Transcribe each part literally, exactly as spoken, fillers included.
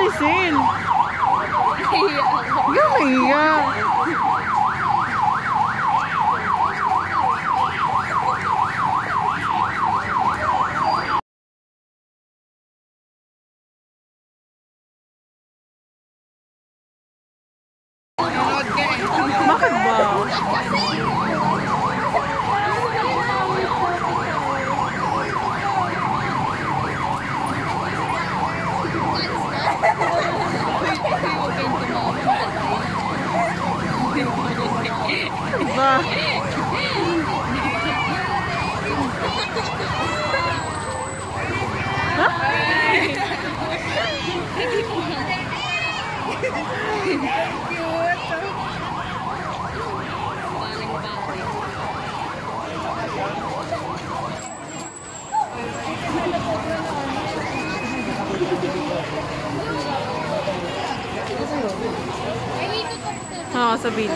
Hazel. Gamiya. Bakit ba? Ba? Oo, sabihin.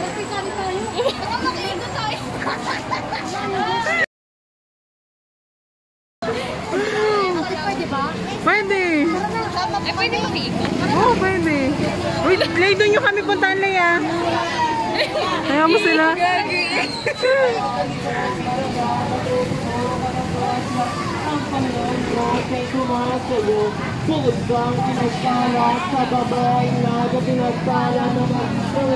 Pwede. Ay, pwede mag-iikot. Oo, oh, pwede. Uy, Lay, doon yung kami puntaan, Lay, ah. Kaya mo sila. Pulugang pinagpala sa babae na pinagpala naman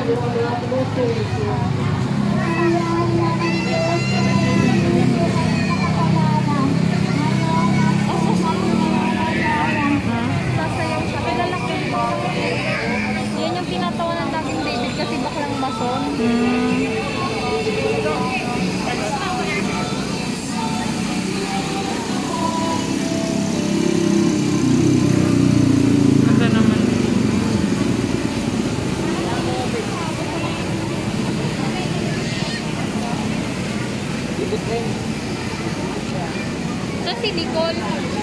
Sasayaw siya. Kilala ko yung yan yung pinatawanan natin David kasi baklang mason. Ganda naman. So si Nicole.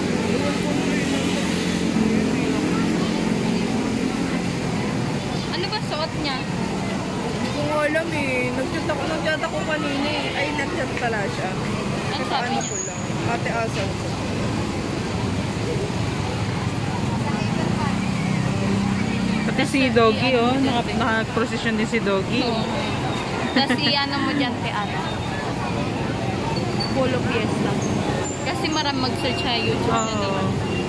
Ano ba suot niya? Hindi ko alam eh. Nag-chat ako, nag-chat ako kanina eh. Ay, nag-chat pala siya. Ano sabi Ano niya? ko lang. Ate Asaw ko. Pati si Doggy, oh. Naka- Naka-procession din si Doggy. Oo. Tapos si ano mo dyan, te ano? Polo Fiesta. Kasi marami mag-search sa YouTube na Oo. naman.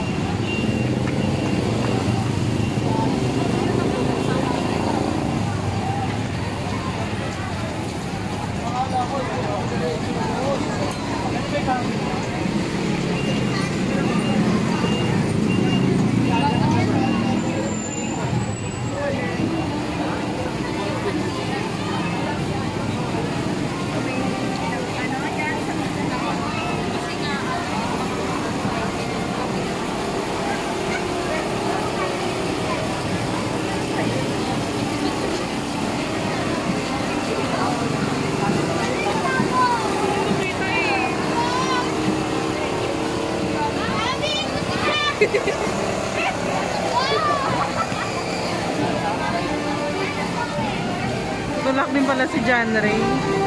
Tulak din pala si John Ray.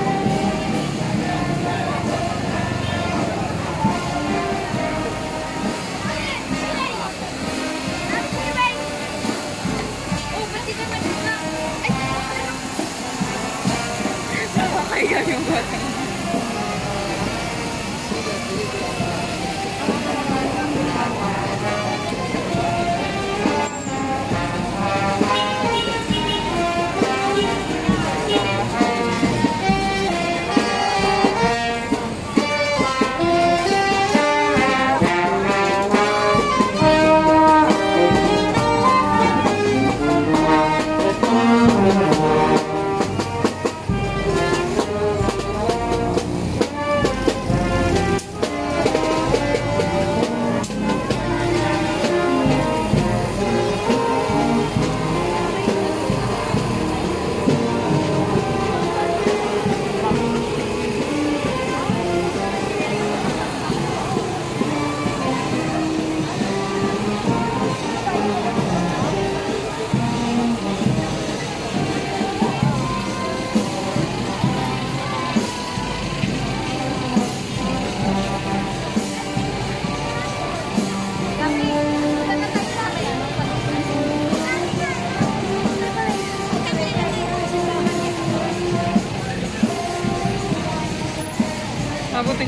Nakakaya yung bata.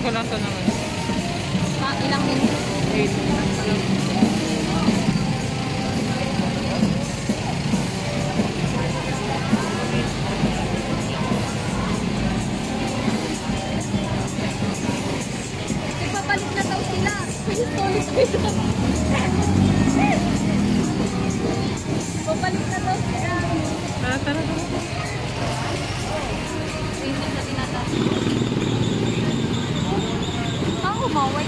ko lang ito naman. Ah, ilang minutes? eight minutes lang. Ipabalik na daw sila. Tulis ko ito. Babalik na daw sila. Tara, tara. Hindi na tinataas. Ah, umaway.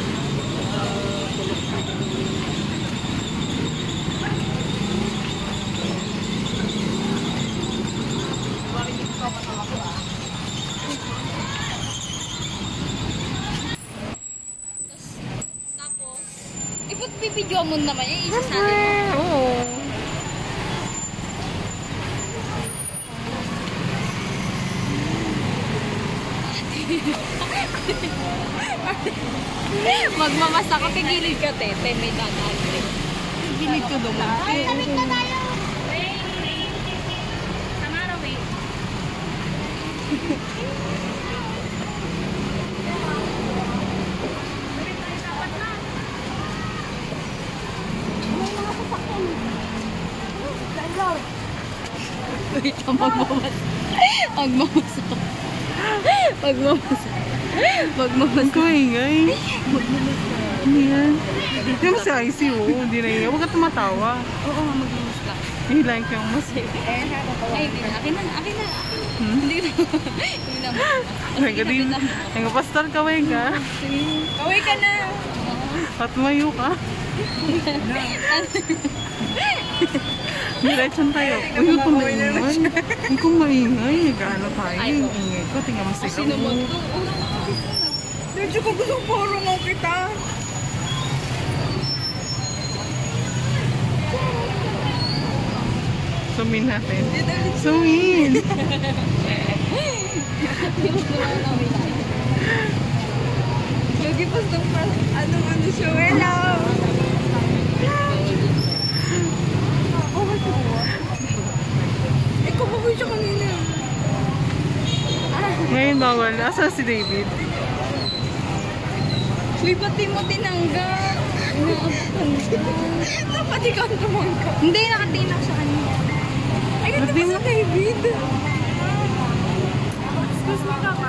Tapos, ipag-video mo naman yung isa sa atin. Eh, oo. Magmamas ako, kagilid ka, tete. May dadaan. Gilid ko naman. Ay, lamig na tayo! Tamara, wait. Wait, magmamas. Magmamas ako. Magmamas ako. Magmamas Huwag ko ingay. Ano yan? Hindi mo si I C O. Hindi na ingay. Huwag ka tumatawa. Oo nga, magmamas ka. I-like yung mas. Ay, hindi na. Akin na, akin na, akin na. Hmm? Hindi na. Hindi na. Ay, galing. Ay, pastor, kaway ka. Kaway ka na! At mayo ka. Diretsan tayo. Uy, huwag kong maingay. Huwag kong maingay. Nag-ano tayo. Yung ingay ko. Tingnan mo sila. Sino mo to? Medyo ko gusto porong mo kita. Sumin natin. Sumin! Lagi pa sa anong ano siya, hello! Oh, ito mo. Eh, kumagoy siya kanina. Ngayon bawal. Asa si David? Uy, ba't di mo tinanggap? Dapat ikaw ang tumangka. Hindi, nakatinap sa kanya. Ay, ito Ba't di pa mo- sa David. Excuse me ka ba?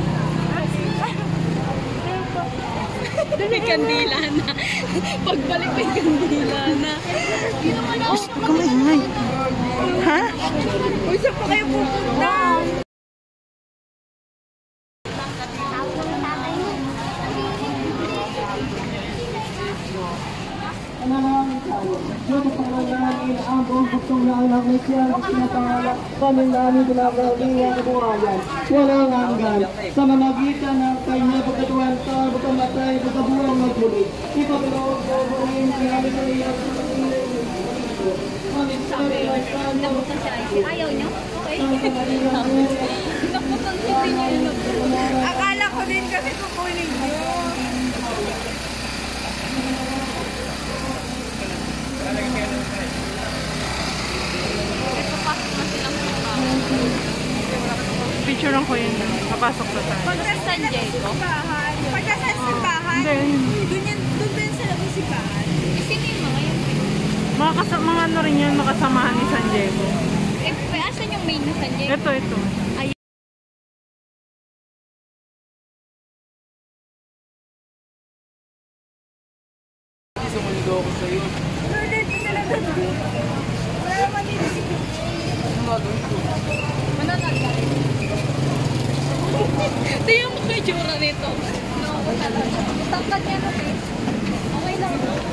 May kandila na. Pagbalik may kandila na. Hindi naman ako. Huwag kang maingay. Ha? Uy, saan pa kayo pupunta? Panalangin tayo. Diyos sa panalangin ang buong bugtong na anak ni Siyang sinapangalak kaming namin pinagaliwang buhayan. Walang hanggan. Sa mamagitan ng kanya pagkatuan sa pagkamatay, pagkabuang magmuli. Ipapanood ko rin kami sa iyong Nabutan siya. Ayaw niyo? Okay. Nabutan siya. Hindi niya yun. Akala ko din kasi kukunin niyo. Picture lang ko yun. Kapasok sa tayo. Pagka San Diego. Simbahan. Pagka sa simbahan, Hindi. doon yan, doon din sa labas simbahan. Eh, sino yung mga yun? Mga, kasa mga ano rin yan, makasamahan ni San Diego. Eh, asan yung main na San Diego? Ito, ito. Ay, Doon din talaga doon. Wala naman dito si mananag ka. Tingnan mo kay Jura nito. Tangkad niya na eh. Okay lang.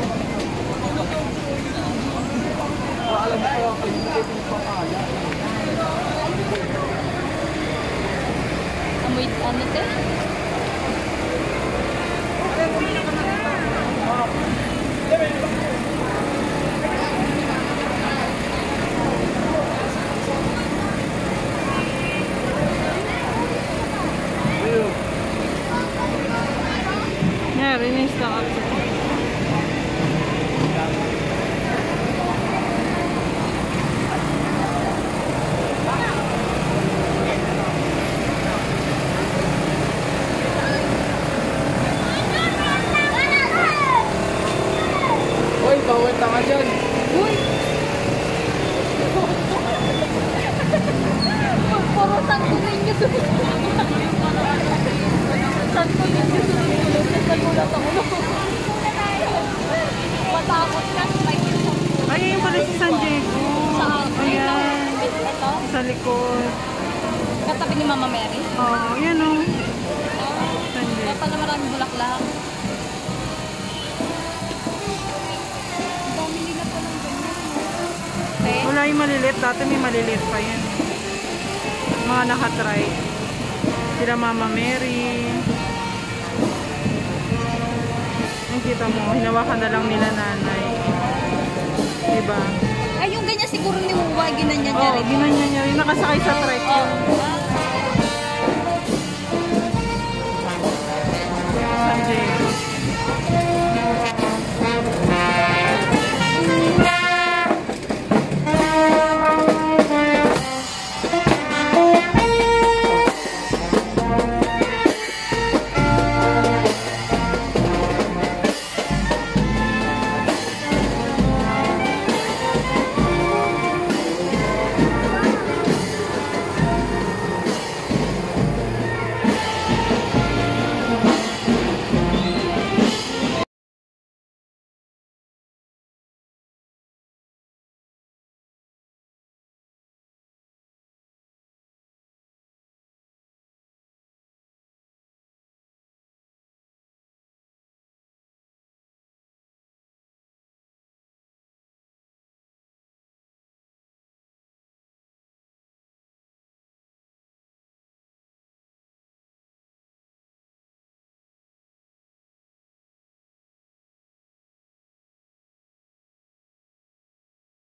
Amoy ano te? Yeah, rinis lang ako. Punta ka dyan. Uy! Puro santo ninyo sunod-sunod. Santo ninyo sunod-sunod. Nagulat ako. Matakot ka. Ay, yung pala si San Diego. Saan? Ayan. Ito? Sa likod. Katabi ni Mama Mary? Oo, oh, yan o. San Kaya Diego. pala maraming bulaklak. Ang dami nila pa ng ganyan. Okay. Wala yung maliliit. Dati may maliliit pa yan. Mga nakatry. Sila Mama Mary. Nakita mo, hinawakan na lang nila nanay. Diba? Ay, yung ganyan siguro ni Wuwa, ginanyan niya Oo, rin. ginanyan niya rin. Nakasakay sa trike. Oo.